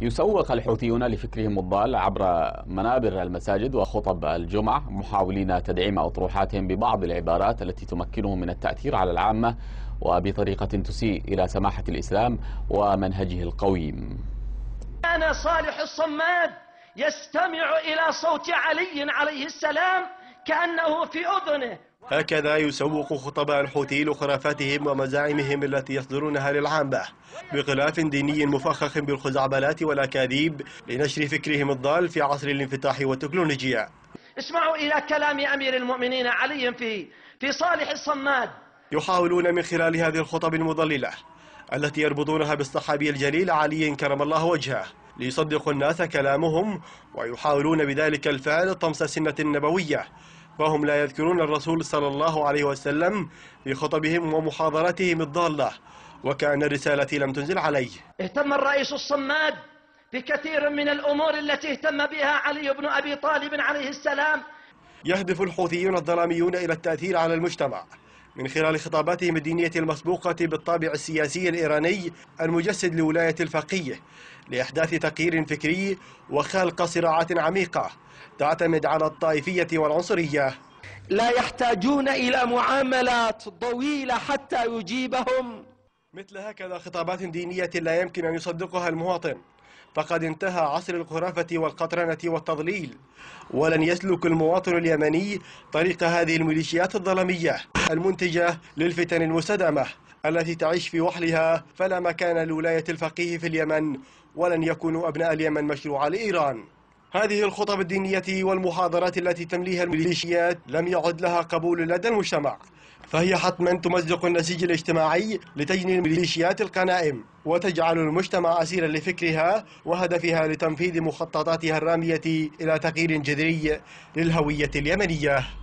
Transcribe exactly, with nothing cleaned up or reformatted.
يسوق الحوثيون لفكرهم الضال عبر منابر المساجد وخطب الجمعة، محاولين تدعيم أطروحاتهم ببعض العبارات التي تمكنهم من التأثير على العامة وبطريقة تسيء إلى سماحة الإسلام ومنهجه القويم. كان صالح الصماد يستمع إلى صوت علي عليه السلام كأنه في أذنه. هكذا يسوق خطباء الحوثي لخرافاتهم ومزاعمهم التي يصدرونها للعامة بغلاف ديني مفخخ بالخزعبلات والأكاذيب لنشر فكرهم الضال في عصر الانفتاح والتكنولوجيا. اسمعوا إلى كلام أمير المؤمنين علي في في صالح الصماد. يحاولون من خلال هذه الخطب المضللة التي يربطونها بالصحابي الجليل علي كرم الله وجهه ليصدقوا الناس كلامهم، ويحاولون بذلك الفعل طمس السنة النبوية، وهم لا يذكرون الرسول صلى الله عليه وسلم في خطبهم ومحاضراتهم الضالة، وكأن الرسالة لم تنزل عليه. اهتم الرئيس الصماد بكثير من الأمور التي اهتم بها علي بن أبي طالب عليه السلام. يهدف الحوثيون الظلاميون إلى التأثير على المجتمع من خلال خطاباتهم الدينية المسبوقة بالطابع السياسي الإيراني المجسد لولاية الفقيه لإحداث تغيير فكري وخلق صراعات عميقة تعتمد على الطائفية والعنصرية. لا يحتاجون إلى معاملات طويلة حتى يجيبهم. مثل هكذا خطابات دينية لا يمكن أن يصدقها المواطن، فقد انتهى عصر الخرافة والقطرنة والتضليل، ولن يسلك المواطن اليمني طريق هذه الميليشيات الظلمية المنتجة للفتن المستدامة التي تعيش في وحلها. فلا مكان لولاية الفقيه في اليمن، ولن يكونوا أبناء اليمن مشروعا لإيران. هذه الخطب الدينية والمحاضرات التي تمليها الميليشيات لم يعد لها قبول لدى المجتمع، فهي حتما تمزق النسيج الاجتماعي لتجني الميليشيات القنائم وتجعل المجتمع أسيرا لفكرها وهدفها لتنفيذ مخططاتها الرامية إلى تغيير جذري للهوية اليمنية.